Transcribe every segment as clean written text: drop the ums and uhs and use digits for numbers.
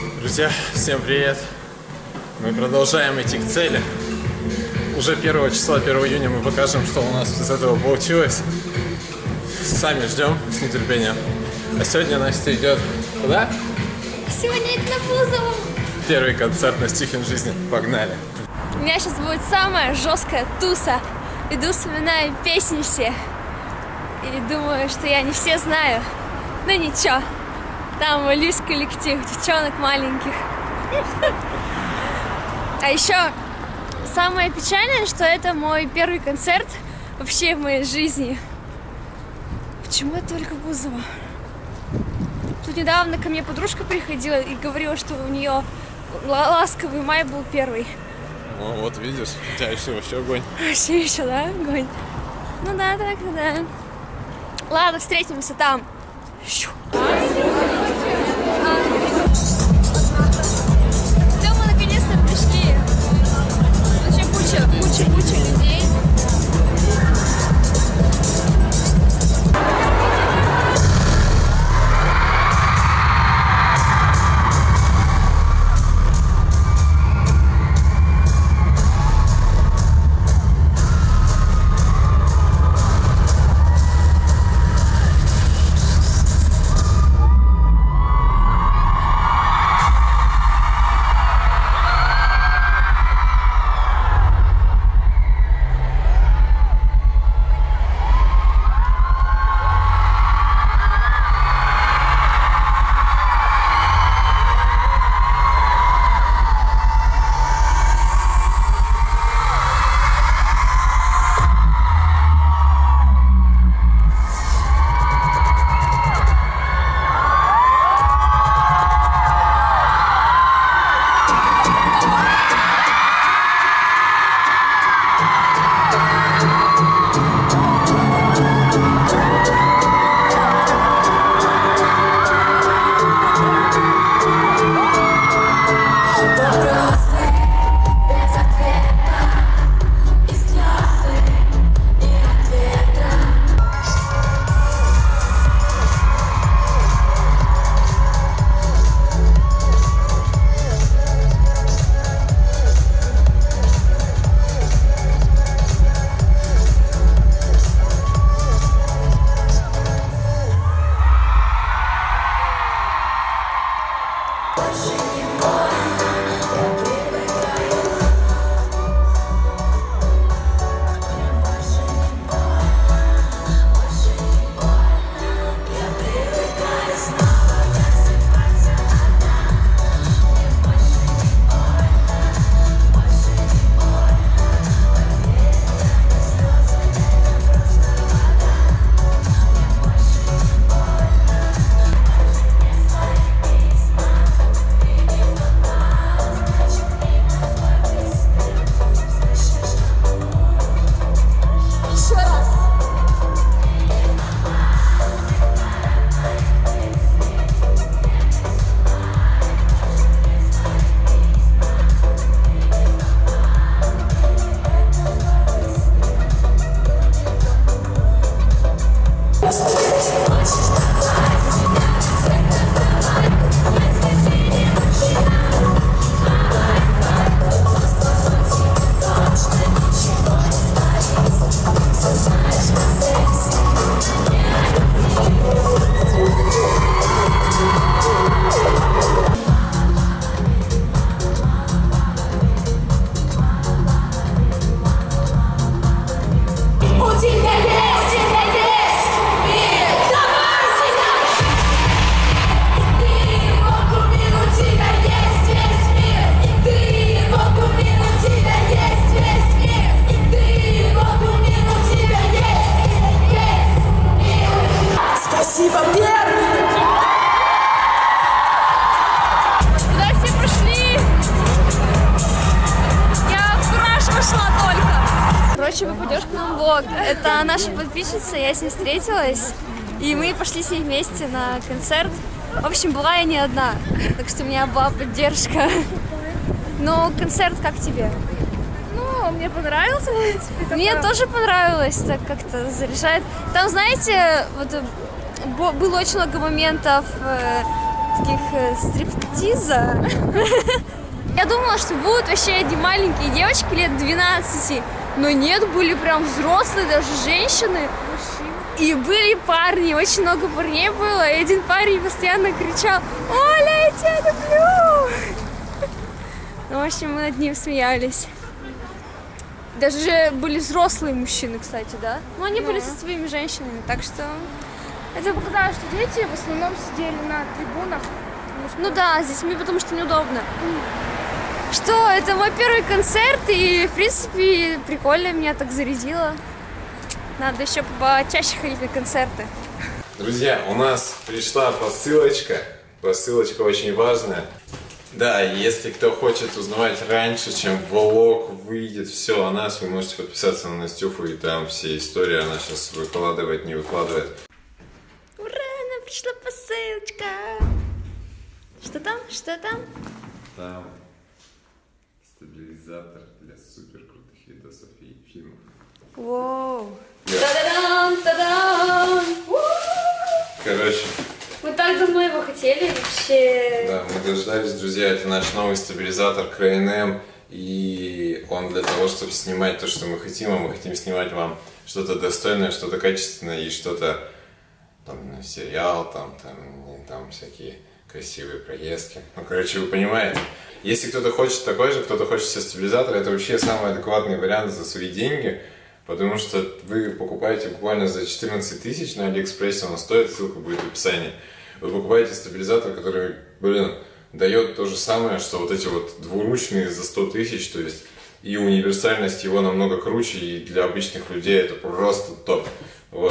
Друзья, всем привет! Мы продолжаем идти к цели. Уже 1 числа, 1 июня мы покажем, что у нас из этого получилось. Сами ждем с нетерпением. А сегодня Настя идет куда? Сегодня иду на Бузову. Первый концерт на Стихин жизни. Погнали! У меня сейчас будет самая жесткая туса. Иду, вспоминаю песни все. И думаю, что я не все знаю. Но ничего. Там молюсь коллектив девчонок маленьких. А еще самое печальное, что это мой первый концерт вообще в моей жизни. Почему это только Бузова? Тут недавно ко мне подружка приходила и говорила, что у нее «Ласковый май» был первый. Ну вот видишь, у тебя еще вообще огонь. Вообще еще, да, огонь? Ну да, так, да. Ладно, встретимся там. Все, мы наконец-то пришли. Вообще куча людей. Короче, попадешь к нам в влог. Это наша подписчица, я с ней встретилась, и мы пошли с ней вместе на концерт. В общем, была я не одна, так что у меня была поддержка. Но концерт как тебе? Ну, мне понравился. Мне тоже понравилось, так как-то заряжает. Там, знаете, вот было очень много моментов таких стриптиза. Я думала, что будут вообще одни маленькие девочки лет 12, но нет, были прям взрослые, даже женщины. И были парни, очень много парней было, и один парень постоянно кричал: «Оля, я тебя люблю!» Ну, в общем, мы над ним смеялись. Даже были взрослые мужчины, кстати, да? Ну, они были со своими женщинами, так что... Это показалось, что дети в основном сидели на трибунах. Ну да, с детьми, потому что неудобно. Что, это мой первый концерт, и, в принципе, прикольно, меня так зарядило. Надо еще почаще ходить на концерты. Друзья, у нас пришла посылочка. Посылочка очень важная. Да, если кто хочет узнавать раньше, чем влог выйдет все о нас, вы можете подписаться на Настюху, и там все истории она сейчас выкладывает, не выкладывает. Ура, нам пришла посылочка! Что там? Что там? Там стабилизатор для супер крутых видосов и фильмов. Воу! Да. Та-дам! Та-дам! Короче. Мы так давно его хотели вообще. Да, мы дождались, друзья, это наш новый стабилизатор K&M, и он для того, чтобы снимать то, что мы хотим, а мы хотим снимать вам что-то достойное, что-то качественное и что-то, там, сериал, там всякие красивые поездки. Ну, короче, вы понимаете. Если кто-то хочет такой же, кто-то хочет себе стабилизатор, это вообще самый адекватный вариант за свои деньги, потому что вы покупаете буквально за 14 тысяч на Алиэкспрессе, он стоит, ссылка будет в описании. Вы покупаете стабилизатор, который, дает то же самое, что вот эти вот двуручные за 100 тысяч, то есть и универсальность его намного круче, и для обычных людей это просто топ. Вот.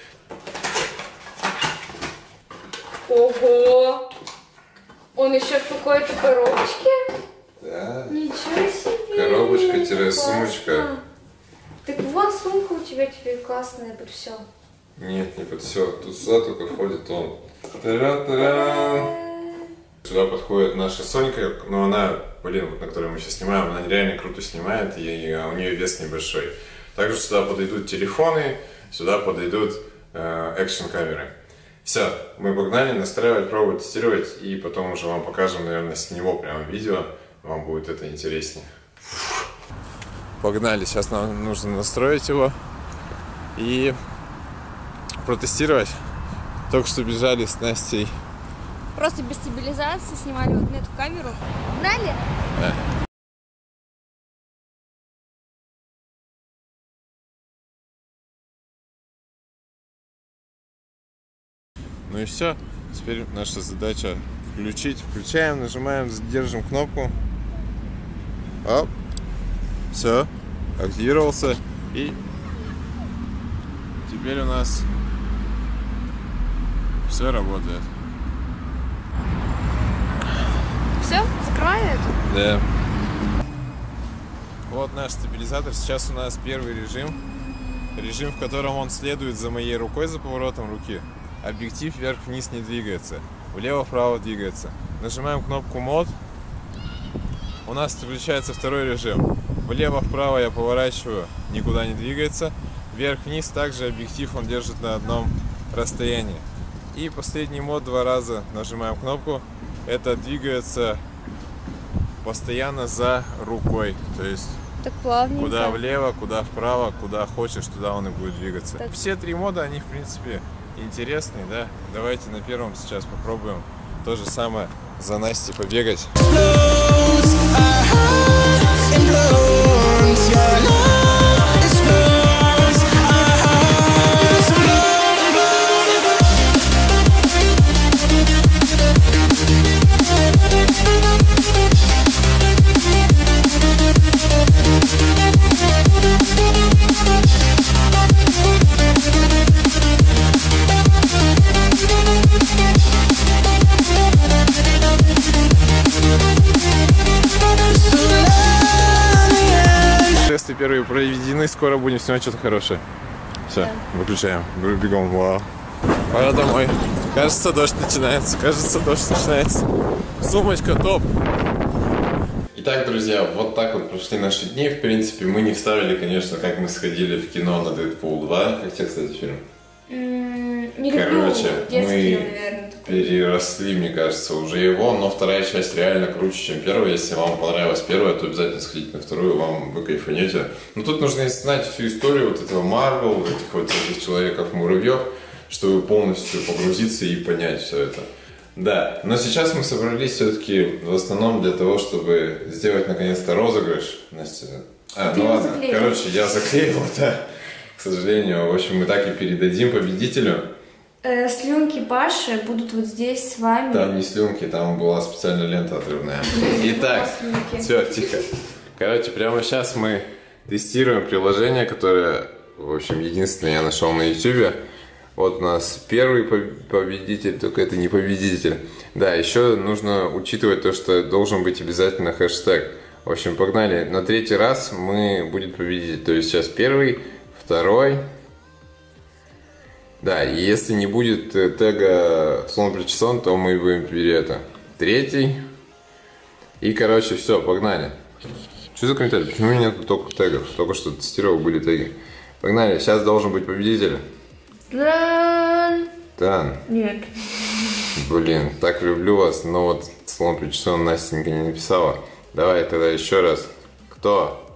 Ого! Он еще в какой-то коробочке? Да. Ничего себе! Коробочка-сумочка. Так вот, сумка у тебя теперь классная под все. Нет, не под все. Тут сюда только входит он. Та-ра-та-ра! Сюда подходит наша Сонька, но она, вот на которой мы сейчас снимаем, она реально круто снимает, и у нее вес небольшой. Также сюда подойдут телефоны, сюда подойдут экшн-камеры. Все, мы погнали настраивать, пробовать, тестировать, и потом уже вам покажем, наверное, с него прямо видео, вам будет это интереснее. Погнали, сейчас нам нужно настроить его и протестировать. Только что бежали с Настей. Просто без стабилизации снимали вот на эту камеру. Погнали? Да. Ну и все. Теперь наша задача включить. Включаем, нажимаем, держим кнопку. Оп. Все. Активировался. И теперь у нас все работает. Все, закрываем это? Да. Вот наш стабилизатор. Сейчас у нас первый режим. Режим, в котором он следует за моей рукой, за поворотом руки. Объектив вверх-вниз не двигается. Влево-вправо двигается. Нажимаем кнопку мод. У нас включается второй режим. Влево-вправо я поворачиваю, никуда не двигается. Вверх-вниз также объектив он держит на одном расстоянии. И последний мод 2 раза нажимаем кнопку. Это двигается постоянно за рукой. То есть так плавненько. Куда влево, куда вправо, куда хочешь, туда он и будет двигаться. Так. Все 3 мода, они в принципе интересные, да? Давайте на первом сейчас попробуем то же самое за Настей побегать. Тесты первые проведены, скоро будем снимать что-то хорошее. Все, да. Выключаем, бегом, вау. Пора домой. Кажется, дождь начинается, Сумочка топ. Итак, друзья, вот так вот прошли наши дни. В принципе, мы не вставили, конечно, как мы сходили в кино на Дэдпул 2. Как тебе, кстати, фильм? Не люблю детский, наверное, такой. переросли, мне кажется, уже его, но вторая часть реально круче, чем первая. Если вам понравилась первая, то обязательно сходите на вторую, вы кайфанете. Но тут нужно знать всю историю вот этого Марвел, этих вот всяких человеков-муравьев, чтобы полностью погрузиться и понять все это. Да, но сейчас мы собрались все-таки в основном для того, чтобы сделать наконец-то розыгрыш. Настя, ну ладно, заклеил. короче, я заклеил, да, к сожалению. В общем, мы так и передадим победителю. Слюнки Паши будут вот здесь с вами. Там не слюнки, там была специальная лента отрывная. Итак, Слюнки. все, тихо. Короче, прямо сейчас мы тестируем приложение, которое, в общем, единственное я нашел на YouTube. Вот у нас первый победитель, только это не победитель. Да, еще нужно учитывать то, что должен быть обязательно хэштег. В общем, погнали. На третий раз будет победитель. То есть сейчас первый, второй. Да, и если не будет тега «Слон причесон», то мы будем теперь третий. И, короче, все, погнали. Что за комментарий? Почему у меня тут только тегов? Только что тестировал, были теги. Погнали, сейчас должен быть победитель. Тан. Нет. Блин, так люблю вас, но вот «Слон причесон» Настенька не написала. Давай тогда еще раз. Кто?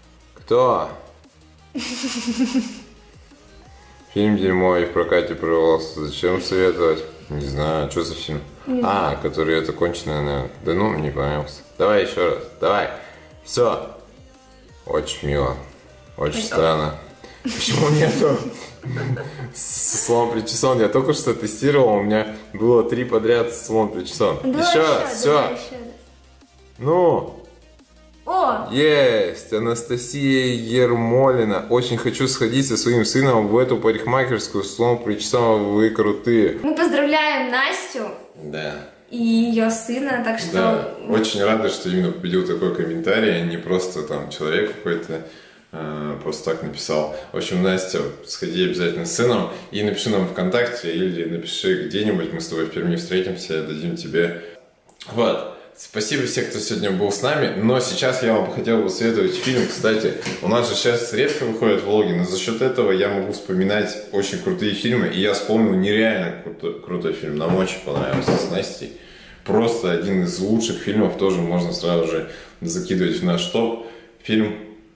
Фильм дерьмо и в прокате провалился. Зачем советовать? Не знаю, что за фильм? Который это конченое, наверное. Да ну, не понравился. Давай еще раз, давай. Все. Очень мило. Очень странно. Почему нету «Слон причесон»? Я только что тестировал, у меня было 3 подряд «Слон причесон». Еще раз, все. Ну. О! Есть! Анастасия Ермолина. Очень хочу сходить со своим сыном в эту парикмахерскую. «Слон причесон», вы крутые. Мы поздравляем Настю Да. и ее сына, так что... Да. Очень рада, что именно победил такой комментарий, а не просто там человек какой-то просто так написал. В общем, Настя, сходи обязательно с сыном и напиши нам ВКонтакте или напиши где-нибудь, мы с тобой в Перми встретимся, дадим тебе. Вот. Спасибо всем, кто сегодня был с нами, но сейчас я вам хотел бы советовать фильм. Кстати, у нас же сейчас редко выходят влоги, но за счет этого я могу вспоминать очень крутые фильмы, и я вспомнил нереально крутой фильм, нам очень понравился с Настей. Просто один из лучших фильмов, тоже можно сразу же закидывать в наш топ. Фильм...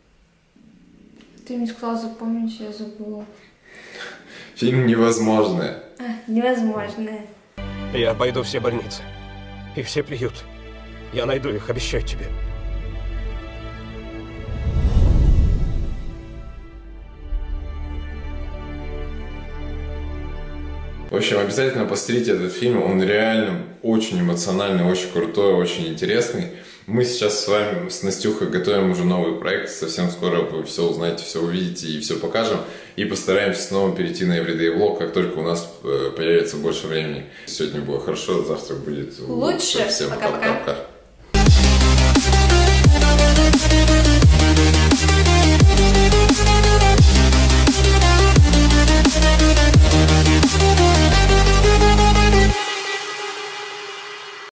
Ты мне сказал запомнить, я забыла. Фильм «Невозможное». Невозможное. Я обойду все больницы и все приюты. Я найду их, обещаю тебе. В общем, обязательно посмотрите этот фильм. Он реально очень эмоциональный, очень крутой, очень интересный. Мы сейчас с вами, с Настюхой, готовим уже новый проект. Совсем скоро вы все узнаете, все увидите и все покажем. И постараемся снова перейти на Everyday Vlog, как только у нас появится больше времени. Сегодня было хорошо, завтра будет Лучше. Всем Пока-пока. пока-пока.